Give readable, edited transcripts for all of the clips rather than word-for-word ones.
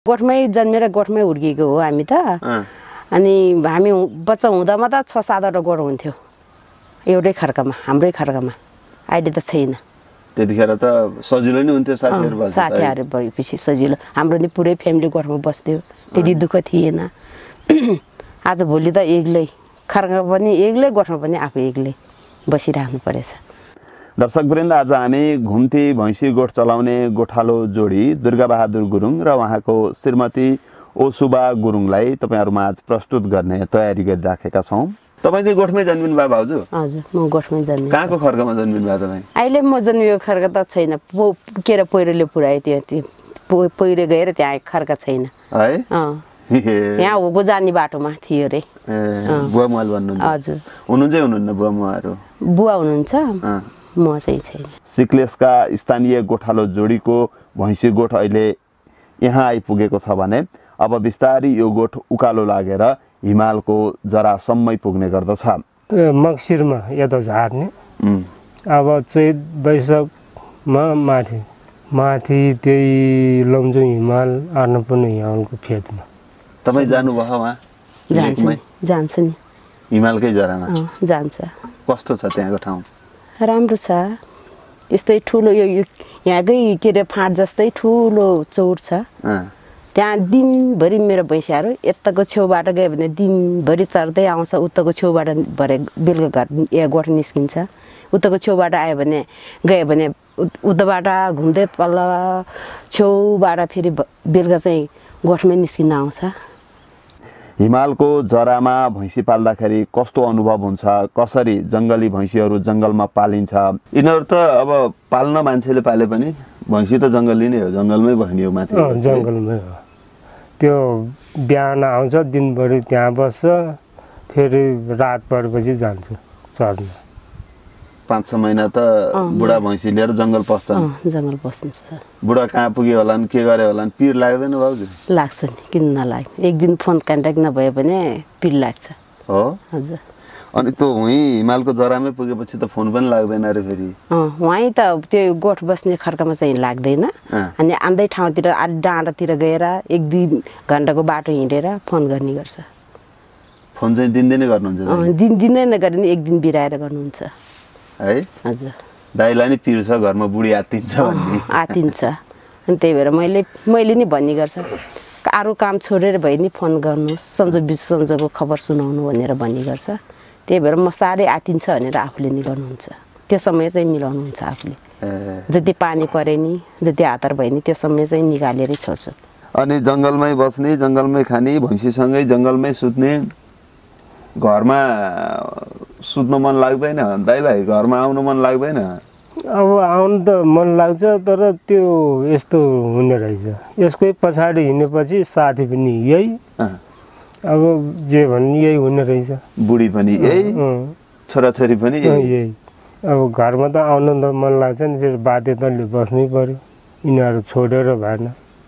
गोठमै जन्मेर गोठमै हुर्किएको हो हामी त। अनि हामी बच्चा हुँदामा त 6-7 वटा गोठ हुन्थ्यो एउटै खर्कामा, हाम्रै खर्कामा। अहिले त छैन। त्यतिखेर त सजिलो नै हुन्थ्यो साथीहरु बस्दा। साथीहरु भएपछि सजिलो। हाम्रो नि पुरै फ्यामिली गोठमा बस्थ्यो, त्यति दुःख थिएन। आज भोलि त एक्लै खर्का पनि एक्लै, गोठमा पनि आफू एक्लै बसिराख्नु परेछ। दर्शकवृन्द, आज हामी घुम्ती भैँसी गोठ चलाउने गोठालो जोडी दुर्गा बहादुर गुरुङ र उहाँको श्रीमती ओसुबा गुरुङलाई तपाईहरुमा आज प्रस्तुत गर्ने तयारी गरिराखेका छौं। तपाई चाहिँ गोठमै जन्मिनु भयो भाउजू? हजुर, म गोठमै जन्मिनु। कहाँको खर्कामा जन्मिनु भयो तपाई? अहिले म जन्मिएको खर्का त छैन, केरा पहिरोले पुरायो त्यो पहिरो गएर त्यहाँ खर्का छैन है। यहाँ होगो जाने बाटोमा थियो रे। बुवा मुवाल भन्नुहुन्छ? हजुर। हुनुहुन्न बुवा मुवाहरु? बुवा हुनुहुन्छ, म चाहिँ छैन। सिक्लेसका स्थानीय गोठालो जोडीको भैँसी गोठ अहिले यहाँ आइपुगेको छ भने अब बिस्तारै यो गोठ उकालो लागेर हिमालको जरासम्मै पुग्ने गर्दछ। मक्सिरमा यता झार्ने, अब चैत वैशाखमा माथि त्यही लमजुङ हिमाल, अन्नपूर्ण हिमालको फेदमा। तपाई जानुभयो वहाँ? जान्छ नि। हिमालकै जरामा जान्छ। कस्तो छ त्यहाँको ठाउँ? राम्रो छ। यस्तै ठुलो यो यहाँकै के रे फाँट जस्तै ठुलो चौर छ। त्यहाँ दिनभरि मेरो भैँसीहरू यताको छेउबाट गयो भने दिनभरि चर्दै आउँछ, उताको छेउबाट भरे बेलुका घर गोठ निस्किन्छ। उताको छेउबाट आयो भने गयो भने उताबाट घुम्दै पल्ल छेउबाट फेरि बेलुका चाहिँ गोठमै निस्किन आउँछ। हिमालको जरामा भैँसी पाल्दाखेरि कस्तो अनुभव हुन्छ? कसरी जङ्गली भैँसीहरू जङ्गलमा पालिन्छ? यिनीहरू त अब पाल्न मान्छेले पाले पनि भैँसी त जङ्गली नै हो, जङ्गलमै बस्ने हो माथि। जङ्गलमै हो। त्यो बिहान आउँछ, दिनभरि त्यहाँ बस्छ, फेरि रात परेपछि जान्छ चर्न। 5-6 महिना त बुढा भैँसी लिएर जङ्गल पस्छन्। जङ्गल पस्छ। बुढा कहाँ पुग्यो होलान्, के गरे होलान्, पिर लाग्दैन भाउजू? लाग्छ नि, किन नलाग्ने। एक दिन फोन कन्ट्याक्ट नभए भने पिर लाग्छ। हो? हजुर। अनि त्यो वहीँ हिमालको जरामै पुगेपछि त फोन पनि लाग्दैन अरे फेरि? वहीँ त त्यो गोठ बस्ने खर्कामा चाहिँ लाग्दैन। अनि आन्दै ठाउँतिर अलि डाँडातिर गएर 1-2 घन्टाको बाटो हिँडेर फोन गर्ने गर्छ। फोन चाहिँ दिनदिनै गर्नुहुन्छ? दिनदिनै नगरे नि 1 दिन बिराएर गर्नुहुन्छ है। हजुर। दाइलाई नि पिर छ घरमा, बुढी आत्तिन्छ भन्ने। आत्तिन्छ। अनि त्यही भएर मैले नि भन्ने गर्छ, अरू काम छोडेर भए नि फोन गर्नुहोस्, सन्जोको खबर सुनाउनु भनेर भन्ने गर्छ। त्यही भएर म साह्रै आत्तिन्छ भनेर आफूले नि गर्नुहुन्छ। त्यो समय चाहिँ मिलाउनुहुन्छ आफूले। जति पानी परे नि, जति हातार भए नि त्यो समय चाहिँ निकालेरै छोड्छु। अनि जङ्गलमै बस्ने, जङ्गलमै खाने, भैँसीसँगै जङ्गलमै सुत्ने, घरमा सुत्नु मन लाग्दैन दाइलाई? घरमा आउनु मन लाग्दैन? अब आउनु त मन लाग्छ, तर त्यो यस्तो हुने रहेछ। यसकै पछाडि हिँडेपछि साथी पनि यही, अब जे भन्ने यही हुने रहेछ। बुढी पनि यही, छोराछोरी पनि यही। अब घरमा त आउनु त मन लाग्छ नि, फेरि बाध्यताले बस्नै पर्यो, यिनीहरू छोडेर भएन।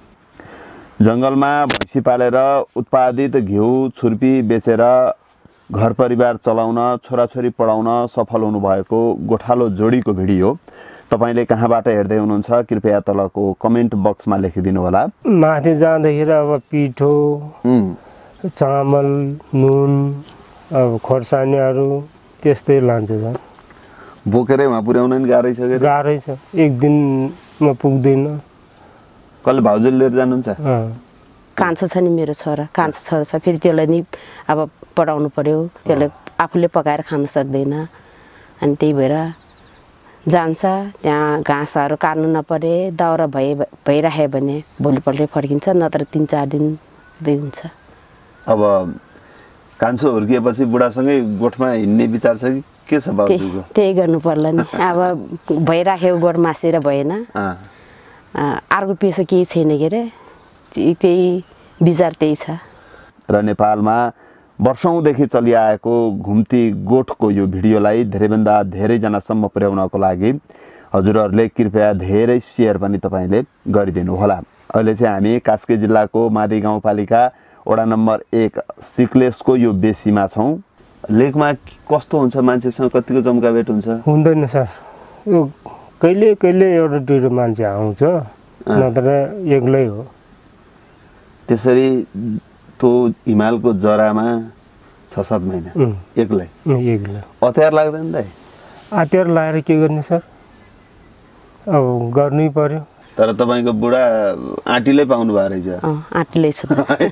जङ्गलमा भैँसी पालेर उत्पादित घिउ छुर्पी बेचेर घर परिवार चलाउन, छोराछोरी पढाउन सफल हुनुभएको गोठालो जोडीको भिडियो तपाईले कहाँबाट हेर्दै हुनुहुन्छ कृपया तलको कमेन्ट बक्समा लेखिदिनु होला। माथि जाँदाखेरि अब पिठो, चामल, नुन, अब खोर्सानीहरू त्यस्तै लान्छ। बोकेरै वहाँ पुर्याउन नि गाह्रै छ? गाह्रै छ, 1 दिनमा पुग्दैन। कसले भाउजूले लिएर जानुहुन्छ? कान्छो छ नि मेरो छोरा, कान्छो छोरा छ, फेरि त्यसलाई नि अब पढाउनु पर्यो, त्यसले आफूले पकाएर खान सक्दैन। अनि त्यही भएर जान्छ। त्यहाँ घाँसहरू काट्नु नपरे, दाउरा भइराख्यो भने भोलिपल्टै फर्किन्छ, नत्र 3-4 दिन हुन्छ। अब कान्छो हुर्किएपछि बुढासँगै गोठमा हिँड्ने विचार छ कि के छ बाबुजीको? त्यही गर्नु पर्ला नि। अब भइराख्यो गोठ मासेर भएन, अर्को पेसा केही छैन के अरे, त्यही विचार त्यही छ। र नेपालमा वर्षौंदेखि चलिआएको घुम्ती गोठको यो भिडियोलाई धेरैभन्दा धेरैजनासम्म पुर्याउनको लागि हजुरहरूले कृपया धेरै सेयर पनि तपाईले गरिदिनु होला। अहिले चाहिँ हामी कास्की जिल्लाको मादी गाउँपालिका वडा नम्बर 1 सिक्लेसको यो बेसीमा छौं। लेकमा कस्तो हुन्छ? मान्छेसँग कतिको जम्काभेट हुन्छ? हुँदैन सर, यो कहिले कहिले एउटा दुईटा मान्छे आउँछ, नत्र एक्लै हो। त्यसरी त्यो हिमालको जरामा 6-7 महिना एक्लै अत्यार लाग्दैन दाइ? अत्यार लाएर के गर्ने सर, अब गर्नै पर्यो। तर तपाईँको बुढा आँटीले पाउनु भएको रहेछ। आँटीले छ।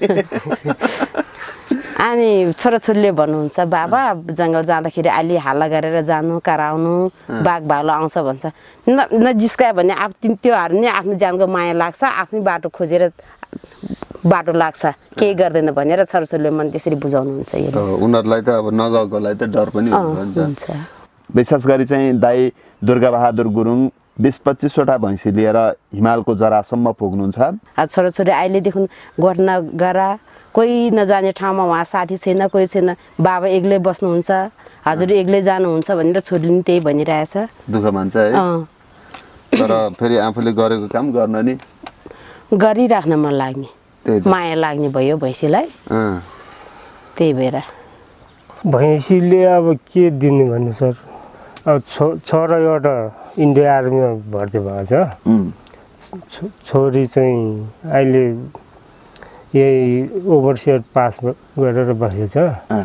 अनि छोराछोरीले भन्नुहुन्छ बाबा जङ्गल जाँदाखेरि अलि हल्ला गरेर जानु, कराउनु, बाघ भालु आउँछ भन्छ। नजिस्कायो भने त्योहरू नै आफ्नो ज्यानको माया लाग्छ, आफ्नै बाटो खोजेर बाटो लाग्छ, केही गर्दैन भनेर छोराछोरीले मन त्यसरी बुझाउनुहुन्छ। उनीहरूलाई त अब नगएकोलाई त डर पनि हुन्छ। विशेष गरी चाहिँ दाइ दुर्गाबहादुर गुरुङ 20-25 वटा भैँसी लिएर हिमालको जरासम्म पुग्नुहुन्छ। छोराछोरी अहिलेदेखि गर्न गरा, कोही नजाने ठाउँमा उहाँ साथी छैन, कोही छैन, बाबा एक्लै बस्नुहुन्छ, हजुर एक्लै जानुहुन्छ भनेर छोरीले पनि त्यही भनिरहेछ। दुःख मान्छ है। तर फेरि आफूले गरेको काम गर्न नि गरिराख्न मन लाग्ने, माया लाग्ने भयो भैँसीलाई, त्यही भएर। भैँसीले अब के दिने भन्नु सर, अब छोरा एउटा इन्डिया आर्मीमा भर्ती भएको छ, छोरी चाहिँ अहिले यही ओभरसियर पास गरेर बसेको छ।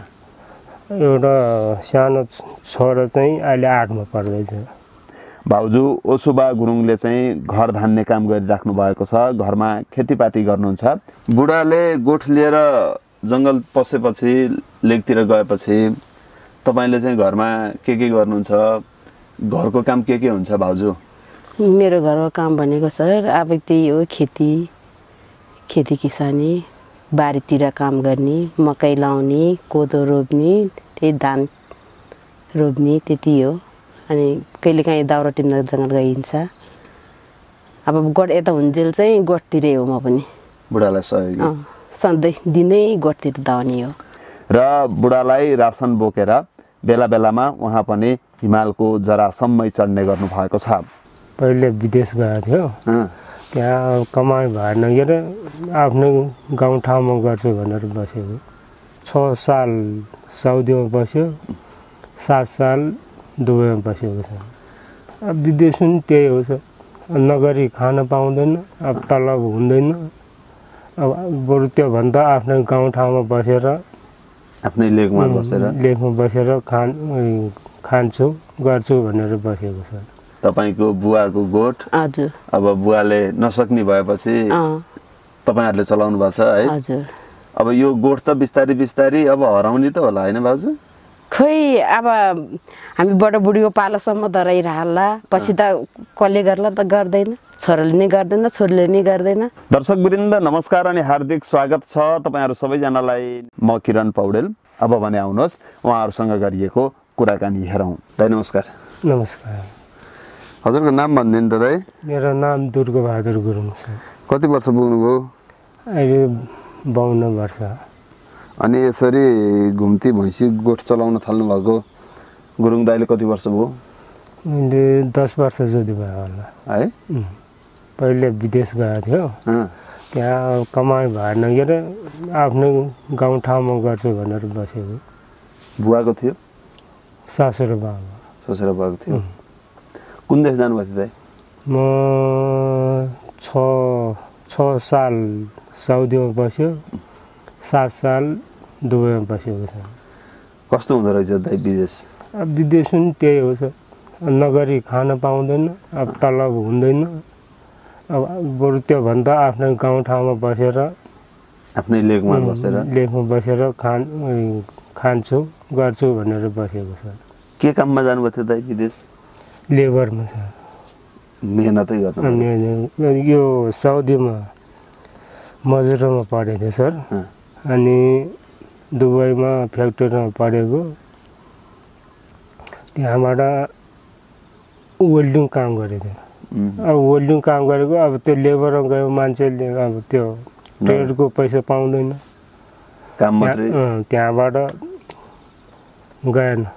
एउटा सानो छोरा चाहिँ अहिले 8मा पढ्दैछ। भाउजू ओसुबा गुरुङले चाहिँ घर धान्ने काम गरिराख्नु भएको छ, घरमा खेतीपाती गर्नुहुन्छ। बुढाले गोठ लिएर जङ्गल पसेपछि, लेकतिर गएपछि तपाईँले चाहिँ घरमा के गर्नुहुन्छ? घरको काम के हुन्छ भाउजू? मेरो घरको काम भनेको सर अब त्यही हो, खेती किसानी, बारीतिर काम गर्ने, मकै लाउने, कोदो रोप्ने, त्यही धान रोप्ने, त्यति हो। अनि कहिलेकाहीँ दाउरा टिप्न जङ्गल गइन्छ। अब गोठ यता हुन्जेल चाहिँ गोठतिरै हो म पनि। बुढालाई सहयोग सधैँ दिनै गोठतिर धाउने हो। र बुढालाई रासन बोकेर बेला बेलामा उहाँ पनि हिमालको जरासम्मै चढ्ने गर्नु भएको छ। पहिले विदेश गएको थियो, त्यहाँ कमाइ भएन के आफ्नो गाउँठाउँमा गर्छु भनेर बसेको। 6 साल साउदीमा बस्यो, 7 साल दुबईमा बसेको छ। अब विदेश पनि त्यही हो सर, नगरी खान पाउँदैन, अब तलब हुँदैन। अब बरु त्योभन्दा आफ्नो गाउँठाउँमा बसेर, आफ्नै लेकमा बसेर खान्छु गर्छु भनेर बसेको छ। तपाईको बुवाको गोठ हजुर, अब बुवाले नसक्ने भएपछि तपाईहरुले चलाउनु भएको छ है? हजुर। अब यो गोठ त बिस्तारै बिस्तारै अब हराउने त होला हैन बाजु? खै अब हामी बडाबुढीको पालासम्म धराइरहला, पछि त कसले गर्ला त गर्दैन, छोराले नै गर्दैन, छोरीले नै गर्दैन। दर्शक वृन्द नमस्कार अनि हार्दिक स्वागत छ तपाईहरु सबैजनालाई। म किरण पौडेल। अब भने आउनुहोस् उहाँहरुसँग गरिएको कुराकानी हेरौं। दाइ नमस्कार। नमस्कार। हजुरको नाम भन्दिनु त दाइ? मेरो नाम दुर्गाबहादुर गुरुङ छ। कति वर्ष पुग्नुभयो? अहिले 52 वर्ष। अनि यसरी घुम्ती भैँसी गोठ चलाउन थाल्नु भएको गुरुङ दाइले कति वर्ष भयो? मैले 10 वर्ष जति भयो होला है। पहिले विदेश गएको थियो, त्यहाँ कमाइ भएन के आफ्नो गाउँठाउँमा गर्छु भनेर बसेको। बुवाको थियो? ससुरा बाबा। ससुरा बाबा थियो। कुन देश जानुभएको थियो दाइ? म 6 साल साउदीमा बस्यो, 7 साल दुबईमा बसेको छ। कस्तो हुँदो रहेछ दाइ विदेश? अब विदेश पनि त्यही हो सर, नगरी खान पाउँदैन, अब तलब हुँदैन। अब बरु त्योभन्दा आफ्नो गाउँठाउँमा बसेर, आफ्नै लेकमा बसेर खान्छु गर्छु भनेर बसेको छ। के काममा जानुभएको थियो दाइ विदेश? लेबरमा छ, मेहनतै गर्नु। यो साउदीमा मजुरमा पढेको थियो सर, अनि दुबईमा फ्याक्ट्रीमा पढेको। त्यहाँबाट वेल्डिङ काम गरेको थियो। अब वेल्डिङ काम गरेको, अब त्यो लेबरमा गयो मान्छेले, अब त्यो ट्रेडको पैसा पाउँदैन, काम मात्रै। त्यहाँबाट गएन,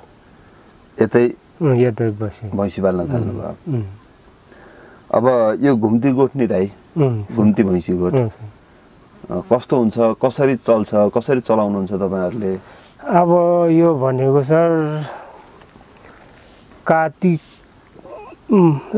यतै बस्यो, भैँसी पाल्न थाल्नु भयो। अब यो घुम्ती गोठ नि दाइ, घुम्ती भैँसी गोठ कस्तो हुन्छ, कसरी चल्छ, कसरी चलाउनुहुन्छ तपाईहरुले? अब यो भनेको सर कार्तिक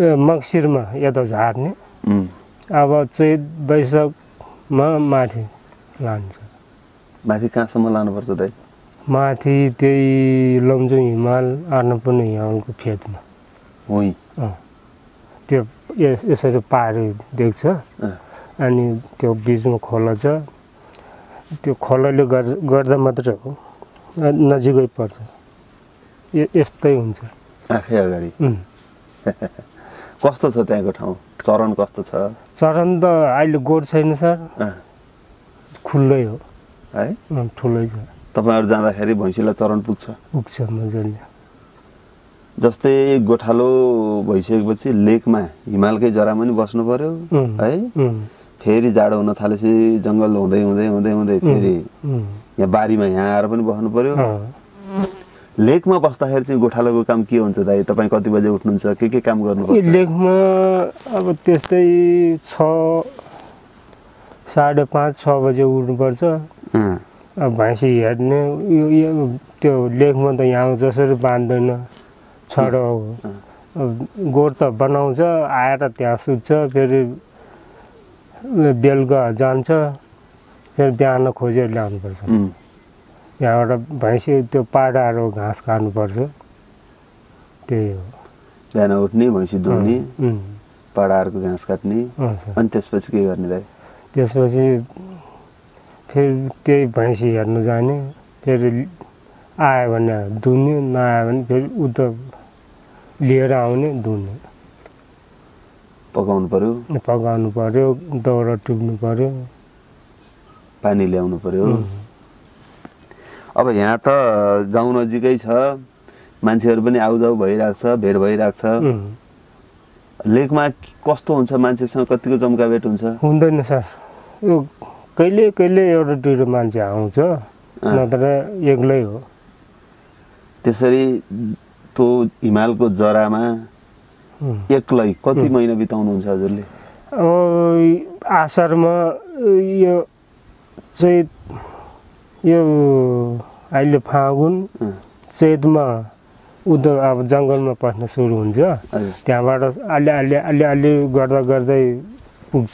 मक्सिरमा यता झार्ने, अब चैत वैशाखमा माथि लान्छ। माथि कहाँसम्म लानुपर्छ दाइ? माथि त्यही लमजुङ हिमाल अन्नपूर्ण हिमालको फेदमा हुँ त्यो यसरी पाहाडी देख्छ अनि त्यो बिचमा खोला छ त्यो खोलाले गर्दा मात्रै हो नजिकै पर्छ यस्तै हुन्छ आँखै अगाडि। कस्तो छ त्यहाँको ठाउँ? चरण कस्तो छ? चरण त अहिले गोठ छैन सर, खुल्लै हो है, ठुलै छ। तपाईँहरू जाँदाखेरि भैँसीलाई चरण पुग्छ? पुग्छ मजाले। जस्तै गोठालो भइसकेपछि लेकमा हिमालकै जरामा नि बस्नु पर्यो है, फेरि जाडो हुन थालेपछि जङ्गल हुँदै हुँदै हुँदै हुँदै फेरि यहाँ बारीमा यहाँ आएर पनि बस्नु पर्यो। लेकमा बस्दाखेरि चाहिँ गोठालोको काम के हुन्छ दाइ? तपाईँ कति बजे उठ्नुहुन्छ? के काम गर्नुपर्छ? लेकमा अब त्यस्तै 5:30 6 बजे उठ्नुपर्छ। अब भैँसी हेर्ने त्यो लेकमा त यहाँ जसरी बाँध्दैन, छडो गोठ त बनाउँछ, आएर त्यहाँ सुत्छ, फेरि बेलुका जान्छ, फेरि बिहान खोजेर ल्याउनुपर्छ। यहाँबाट भैँसी त्यो पाडाहरू घाँस खानुपर्छ, त्यही हो। बिहान उठ्ने, भैँसी दुहुने, पाडाहरूको घाँस काट्ने, अनि त्यसपछि के गर्ने दाइ? त्यसपछि फेरि त्यही भैँसी हेर्नु जाने, फेरि आयो भने दुहुने, नआयो भने फेरि उता लिएर आउने, दुहुने। पकाउनु पर्यो, दाउरा टिप्नु पर्यो, पानी ल्याउनु पर्यो। अब यहाँ त गाउँ नजिकै छ, मान्छेहरू पनि आउजाउ भइरहेको छ, भेट भइरहेको छ। लेकमा कस्तो हुन्छ? मान्छेसँग कतिको जम्काभेट हुन्छ? हुँदैन सर, यो कहिले कहिले एउटा दुईवटा मान्छे आउँछ, नत्र एक्लै हो। त्यसरी त्यो हिमालको जरामा एक्लै कति महिना बिताउनुहुन्छ हजुरले? अब आषाढमा यो चैत, यो अहिले फागुन चैतमा उता अब जङ्गलमा पस्न सुरु हुन्छ, त्यहाँबाट अलि गर्दा गर्दै पुग्छ।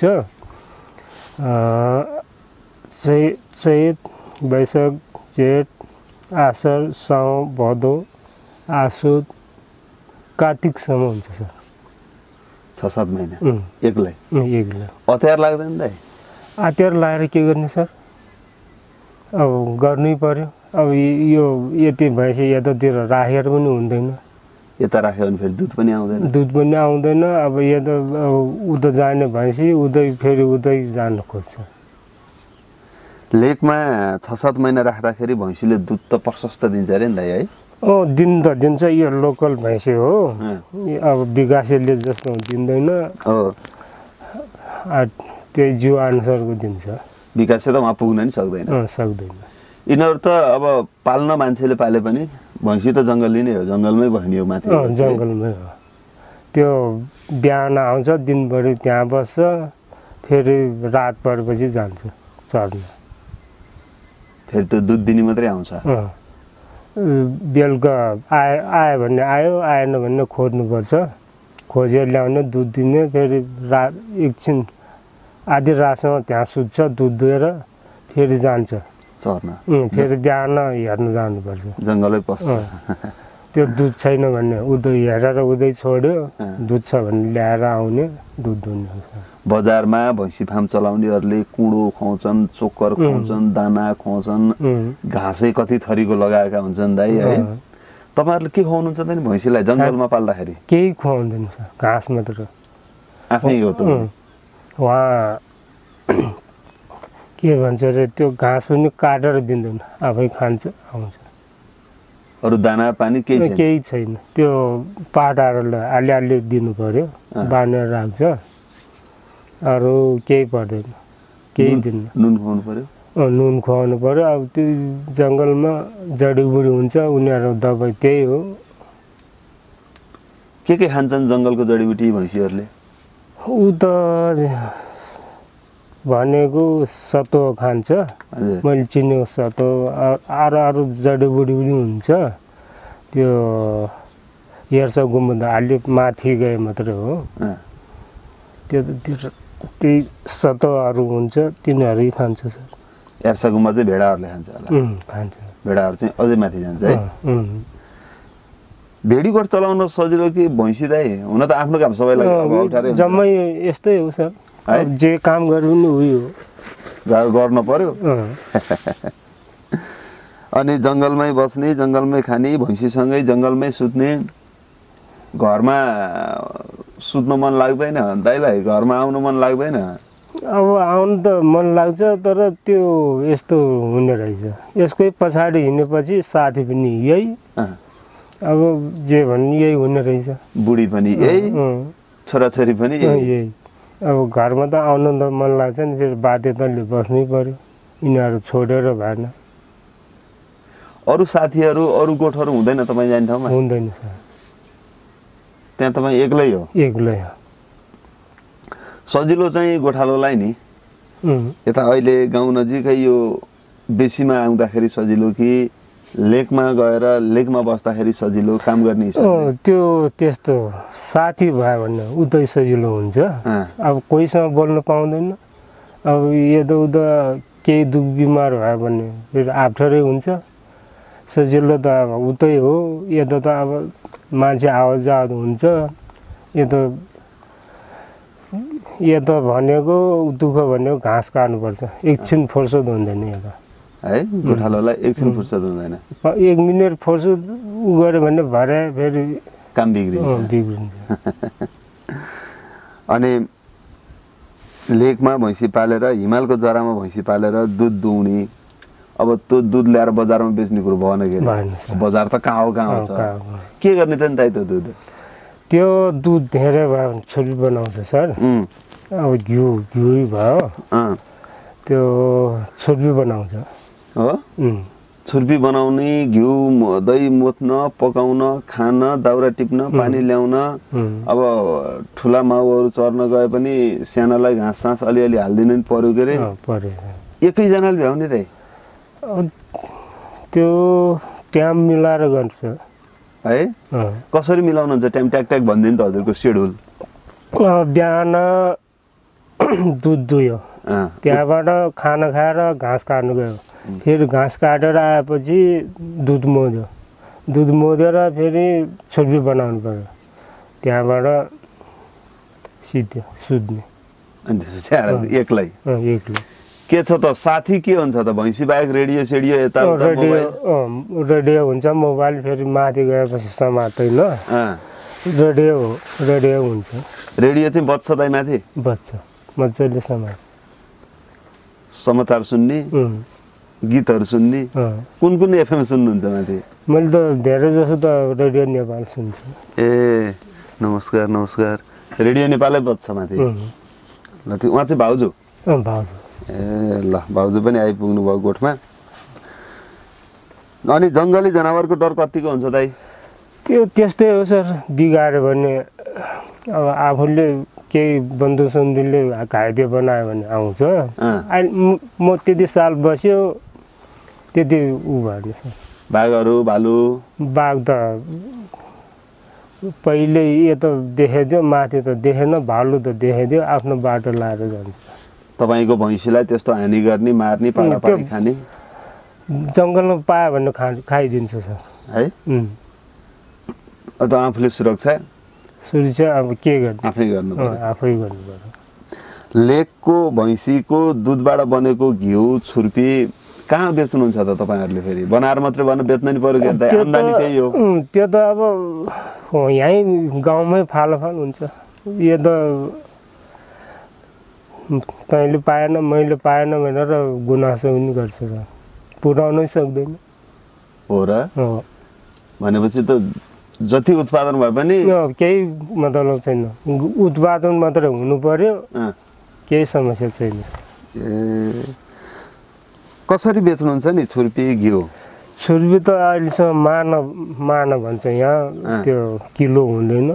चैत वैशाख जेठ आषाढ साउन भदौ आसुद कार्तिकसम्म हुन्छ सर। 6-7 महिना एक्लै? एक्लै। अत्यार लाग्दैन दाइ? अत्यार लगाएर के गर्ने सर, अब गर्नै पर्यो। अब यो यति भैँसी यतातिर राखेर पनि हुँदैन, यता राख्यो भने फेरि दुध पनि आउँदैन। अब यता उता जाने भैँसी फेरि उतै जान खोज्छ। लेकमा 6-7 महिना राख्दाखेरि भैँसीले दुध त प्रशस्त दिन्छ अरे नि दाइ है? दिन त दिन्छ, यो लोकल भैँसी हो, अब विकासेले जस्तो दिँदैन, त्यही जिउ अनुसारको दिन्छ। विकासे त वहाँ पुग्न नि सक्दैन। यिनीहरू त अब पाल्न मान्छेले पाले पनि भैँसी त जङ्गली नै हो, जङ्गलमै बस्ने हो माथि। जङ्गलमै हो। त्यो बिहान आउँछ, दिनभरि त्यहाँ बस्छ, फेरि रात परेपछि जान्छ चर्न। फेरि त्यो दुध दिने मात्रै आउँछ? बेलुका आयो भने आयो, आएन भने खोज्नुपर्छ, खोजेर ल्याउने, दुध दिने, फेरि रात एकछिन आधी रातसम्म त्यहाँ सुत्छ, दुध दिएर फेरि जान्छ चर्न। फेरि बिहान हेर्न जानुपर्छ, जङ्गलै पस्छ। त्यो दुध छैन भने उधै हेरेर उधै छोड्यो, दुध छ भने ल्याएर आउने, दुध दुहुने। बजारमा भैँसी फार्म चलाउनेहरूले कुँडो खुवाउँछन्, चोकर खुवाउँछन्, दाना खुवाउँछन्, घाँसै कति थरीको लगाएका हुन्छन् दाइ है। तपाईँहरूले के खुवाउनुहुन्छ त नि भैँसीलाई जङ्गलमा पाल्दाखेरि? केही खुवाउँदैन सर, घाँस मात्र। आफै हो त उहाँ के भन्छ अरे, त्यो घाँस पनि काटेर दिँदैन, आफै खान्छ, आउँछ। अरू दाना पानी केही छैन, त्यो पाटाहरूलाई अलि दिनु पर्यो, बाँधेर राख्छ, अरू केही पर्दैन, केही दिन्न। नुन खुवाउनु पर्यो? नुन खुवाउनु पर्यो। अब त्यो जङ्गलमा जडीबुडी हुन्छ, उनीहरू दबाई त्यही हो। के खान्छन् जङ्गलको जडीबुटी भैँसीहरूले? ऊ त भनेको सतो खान्छ, मैले चिनेको सतो, अरू जडीबुडी पनि हुन्छ। त्यो हेर्छ गुम्बद अलि माथि गए मात्रै हो, त्यो त्यही सतोहरू हुन्छ, तिनीहरू खान्छ सर। यार्साकुमा चाहिँ भेडाहरूले खान्छ होला खान्छ भेडाहरू चाहिँ अझै माथि जान्छ है भेडी गोठ चलाउन सजिलो कि भैँसी दाइ हुन त आफ्नो काम सबैलाई अब अप्ठ्यारै जम्मै यस्तै हो सर जे काम गर्नु नि उयो गर्न पर्यो अनि जङ्गलमै बस्ने जङ्गलमै खाने भैँसीसँगै जङ्गलमै सुत्ने घरमा सुत्न मन लाग्दैन दाइलाई घरमा आउनु मन लाग्दैन अब आउनु त मन लाग्छ तर त्यो यस्तो हुने रहेछ यसकै पछाडि हिँडेपछि साथी पनि यही अब जे भन्नु यही हुने रहेछ बुढी पनि यही छोराछोरी पनि यही अब घरमा त आउनु त मन लाग्छ नि फेरि बाध्यताले बस्नै पर्यो यिनीहरू छोडेर भएन अरू साथीहरू अरू गोठहरू हुँदैन तपाईँ जाने ठाउँमा हुँदैन सर त्यहाँ तपाईँ एक्लै हो एक्लै हो सजिलो चाहिँ गोठालोलाई नि यता अहिले गाउँ नजिकै यो बेसीमा आउँदाखेरि सजिलो कि लेकमा गएर लेकमा बस्दाखेरि सजिलो काम गर्ने हिसाबले त्यो त्यस्तो साथी भयो भने उतै सजिलो हुन्छ अब कोहीसँग बोल्न पाउँदैन अब यताउता केही दुख बिमार भयो भने फेरि अप्ठ्यारै हुन्छ सजिलो त अब उतै हो यता त अब मान्छे आवाज जावत हुन्छ यता भनेको दुःख भनेको घाँस काट्नुपर्छ एकछिन फुर्सद हुँदैन यता है गोठालोलाई एकछिन फुर्सद हुँदैन 1 मिनट फुर्सद गऱ्यो भने भरे फेरि काम बिग्रिन्छ अनि लेकमा भैँसी पालेर हिमालको जरामा भैँसी पालेर दुध दुहुने अब त्यो दुध ल्याएर बजारमा बेच्ने कुरो भएन के बजार त कहाँ हो छ के गर्ने त नि दाइ त्यो दुध त्यो दुध धेरै भयो भने छुर्पी बनाउँछ सर अब घिउ भयो त्यो छुर्पी बनाउँछ हो छुर्पी बनाउने घिउ दही मोत्न पकाउन खान दाउरा टिप्न पानी ल्याउन अब ठुला माउहरू चर्न गए पनि सानालाई घाँस सास अलिअलि हालिदिनु नि पर्यो के अरे एकैजनाले भ्याउने दाइ त्यो टाइम मिलाएर गर्छ है कसरी मिलाउनुहुन्छ टाइम ट्याक ट्याक भनिदिनु त हजुरको सेड्युल बिहान दुध दुयो त्यहाँबाट खाना खाएर घाँस काट्नु गयो फेरि घाँस काटेर आएपछि दुध मोदेर फेरि छुर्पी बनाउनु पर्यो त्यहाँबाट सुत्ने अनि एक्लै के छ त साथी के हुन्छ त भैँसी बाहेक रेडियो सेडियो यता रेडियो हुन्छ मोबाइल फेरि माथि गएपछि समात्दैन रेडियो हुन्छ रेडियो चाहिँ बज्छ दाइ माथि बज्छ मजाले समाचार सुन्ने गीतहरू सुन्ने कुन एफएम सुन्नुहुन्छ माथि मैले त धेरै जसो त रेडियो नेपाल सुन्छु ए नमस्कार रेडियो नेपालै बज्छ माथि ल त्यो उहाँ चाहिँ भाउजू ए ल भाउजू पनि आइपुग्नु भयो गोठमा अनि जङ्गली जनावरको डर कतिको हुन्छ दाइ त्यो त्यस्तै हो सर बिगाऱ्यो भने अब आफूले केही बन्दुकसन्दुकले घाइते बनायो भने आउँछ अहिले म त्यति साल बस्यो त्यति भएन सर बाघहरू भालु बाघ त पहिले यता देखाइदियो माथि त देखेन भालु त देखाइदियो आफ्नो बाटो लाएर जान्छ तपाईँको भैँसीलाई त्यस्तो हानि गर्ने मार्ने पाडापाडी खाने जङ्गलमा पायो भने खाइदिन्छ सर है त आफूले सुरक्षा अब के गर्ने आफै गर्नु पर्यो लेकको भैँसीको दुधबाट बनेको घिउ छुर्पी कहाँ बेच्नुहुन्छ त तपाईँहरूले फेरि बनाएर मात्रै बेच्न नि पर्यो आम्दानी त्यही हो त्यो त अब यहीँ गाउँमै फालोफाल हुन्छ यो त तैँले पाएन मैले पाएन भनेर गुनासो पनि गर्छ पुर्याउनै सक्दैन हो र भनेपछि त जति उत्पादन भए पनि केही मतलब छैन उत्पादन मात्रै हुनु पर्यो केही समस्या छैन ए कसरी बेच्नुहुन्छ नि छुर्पी घिउ छुर्पी त अहिलेसम्म मान भन्छ यहाँ त्यो किलो हुँदैन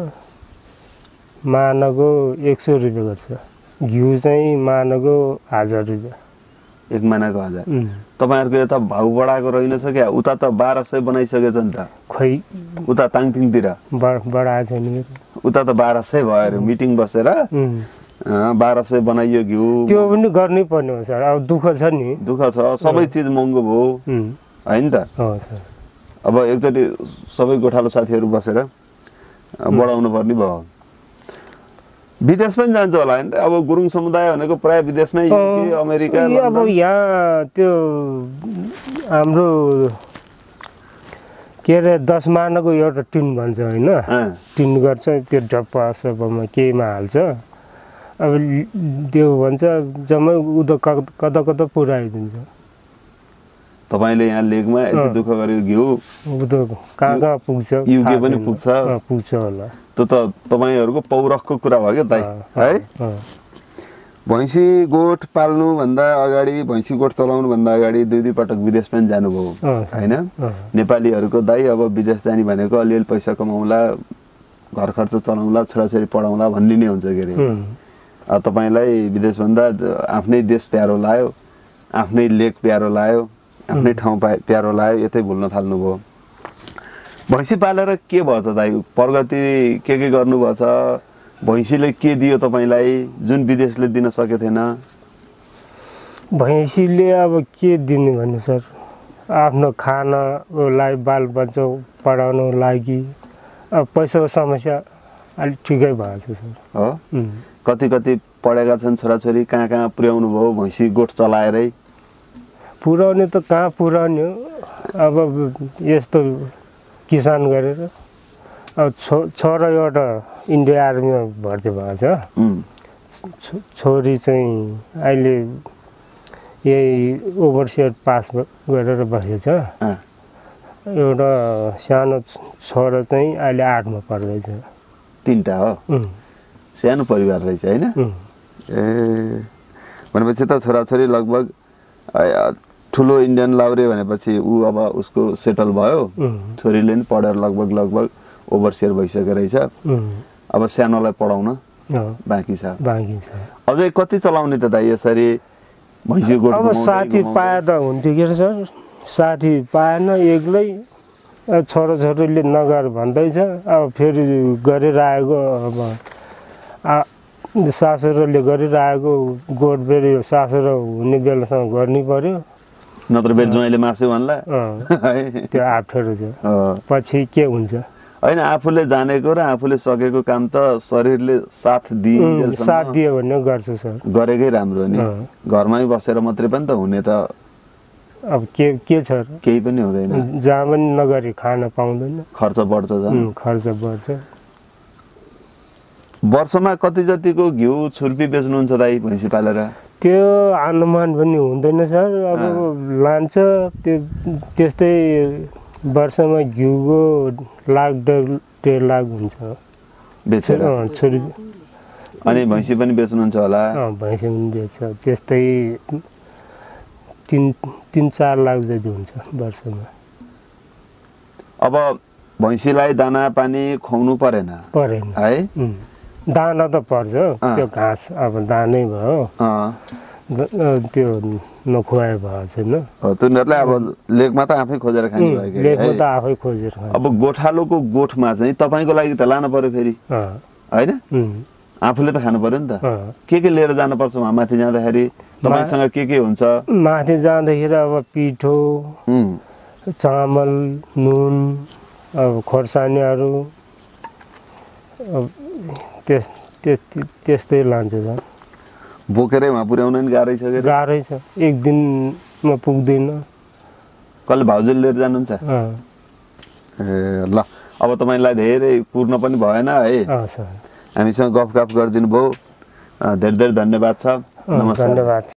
मानको 100 रुपियाँ गर्छ घिउ चाहिँ मानको 1000 रुपियाँ एक मानाको 1000 तपाईहरुको यता भाउ बढाएको रहेनछ क्या उता त 1200 बनाइसकेछ नि त खै उता ताङतिङतिर बढाएको छैन उता त 1200 भयो रे मिटिङ बसेर 1200 बनाइयो घिउ त्यो पनि गर्नै पर्ने हो सर। अब दुःख छ नि, दुःख छ, सबै चिज महँगो भयो हैन त। सर अब एकचोटि सबै गोठालो साथीहरू बसेर बढाउनु पर्ने भयो। विदेश पनि जान्छ होला हैन त? अब गुरुङ समुदाय भनेको प्राय विदेशमै युके अमेरिका अब यहाँ त्यो हाम्रो के अरे 10 मानको एउटा टिन भन्छ होइन, टिन गर्छ त्यो डब्बा सब्बामा केहीमा हाल्छ। अब त्यो भन्छ जम्मै उदो कता कता पुऱ्याइदिन्छ। तपाईले यहाँ लेकमा यति दुःख गरेको घिउ उदो कहाँ पुग्छ, युके पनि पुग्छ होला। त्यो त तपाईहरुको पौरखको कुरा भयो के दाइ है। भैँसी गोठ पाल्नु भन्दा अगाडि, भैँसी गोठ चलाउनु भन्दा अगाडि 2 पटक विदेश पनि जानुभयो हैन? नेपालीहरुको दाइ अब विदेश जाने भनेको अलिअलि पैसा कमाउला, घर खर्च चलाउला, छोराछोरी पढाउला भन्ने नै हुन्छ के रे। अब तपाईलाई विदेश भन्दा आफ्नै देश प्यारो लाग्यो, आफ्नै लेक प्यारो लाग्यो, आफ्नै ठाउँ प्यारो लाग्यो, यतै भुल्न थाल्नु भयो। भैँसी पालेर के भयो त दाइ? प्रगति के गर्नुभएको छ? भैँसीले के दियो तपाईलाई जुन विदेशले दिन सके थिएन? भैँसीले अब के दिने भने सर, आफ्नो खानालाई बालबच्चा पढाउनु लागि अब पैसाको समस्या अलिक ठिकै भएको छ सर। हो कति पढेका छन् छोराछोरी? कहाँ पुर्याउनु भयो भैँसी गोठ चलाएरै? पुर्याउने त कहाँ पुर्याउने हो, अब यस्तो किसान गरेर। अब छोरा एउटा इन्डिया आर्मीमा भर्ती भएको छ, छोरी चाहिँ अहिले यही ओभरसियर पास गरेर बसेको छ। एउटा सानो छोरा चाहिँ अहिले 8मा पढ्दैछ। 3टा हो? सानो परिवार रहेछ हैन? भनेपछि त छोराछोरी लगभग ठुलो इन्डियन लाउरे भनेपछि ऊ अब उसको सेटल भयो, छोरीले नि पढेर लगभग ओभरसियर भइसकेको रहेछ। अब सानोलाई पढाउन बाँकी छ। अझै कति चलाउने त दाइ यसरी भैँसी गोठ? अब साथी पाए त हुन्थ्यो के सर, साथी पाएन, एक्लै छोराछोरीले नगर भन्दैछ। अब फेरि गरिरहेको अब सासुराले गरिरहेको गोठ फेरि सासुरा हुने बेलासम्म गर्नै पर्यो, नत्र बेर ज्वाइँले मासु भन्ला। त्यो अप्ठ्यारो छ, पछि के हुन्छ हैन? आफूले जानेको र आफूले सकेको काम त शरीरले साथ दियो भने गर्छु सर। गरेकै राम्रो नि, घरमै बसेर मात्रै पनि त हुने त अब के छ, केही पनि हुँदैन। जहाँ पनि नगरी खान पाउँदैन, खर्च बढ्छ। खर्च बढ्छ। वर्षमा कति जतिको घिउ छुर्पी बेच्नुहुन्छ दाइ भैँसी पालेर? त्यो अनुमान पनि हुँदैन सर। अब लान्छ त्यो त्यस्तै वर्षमा घिउको 1.5 लाख हुन्छ बेचेर। छुर्पी। अनि भैँसी पनि बेच्नुहुन्छ होला? भैँसी पनि बेच्छ, त्यस्तै 3-4 लाख जति हुन्छ वर्षमा। अब भैँसीलाई दाना पानी खुवाउनु परेन है? दाना त पर्छ, त्यो घाँस अब दानै भयो, त्यो नखुवाए भएको छैन। तिनीहरूलाई अब लेकमा त आफै खोजेर खाने भयो के? लेकमा त आफै खोजेर खान्छ। अब गोठालोको गोठमा चाहिँ तपाईँको लागि त लानु पर्यो फेरि हैन? आफूले त खानु पर्यो नि त। के लिएर जानुपर्छ वहाँ माथि जाँदाखेरि? तपाईँसँग के हुन्छ? माथि जाँदाखेरि अब पिठो, चामल, नुन, अब खोर्सानीहरू, त्यस्तै लान्छ सर। बोकेरै वहाँ पुर्याउन नि गाह्रै छ? गाह्रै छ, एक दिनमा पुग्दैन। कसले भाउजूले लिएर जानुहुन्छ? ल अब तपाईँलाई धेरै पूर्ण पनि भएन है, हामीसँग गफ गरिदिनु भयो, धेरै धेरै धन्यवाद छ। नमस्कार। धन्यवाद।